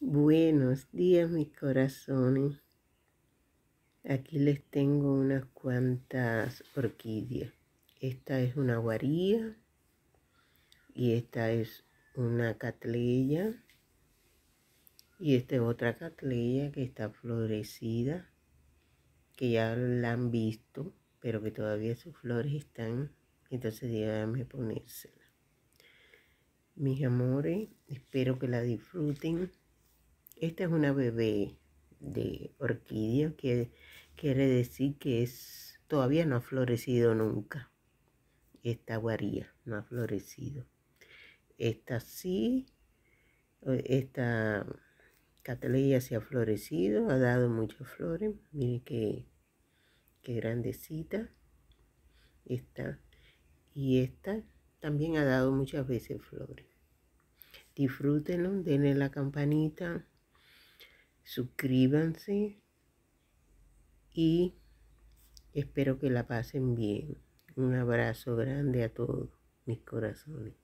Buenos días, mis corazones. Aquí les tengo unas cuantas orquídeas. Esta es una guaría y esta es una catleya y esta es otra catleya que está florecida, que ya la han visto, pero que todavía sus flores están. Entonces déjame ponérsela. Mis amores, espero que la disfruten. Esta es una bebé de orquídea, que quiere decir que todavía no ha florecido nunca. Esta guaría no ha florecido. Esta sí, esta catleya sí ha florecido, ha dado muchas flores. Miren qué grandecita está. Y esta también ha dado muchas veces flores. Disfrútenlo, denle la campanita, suscríbanse y espero que la pasen bien. Un abrazo grande a todos mis corazones.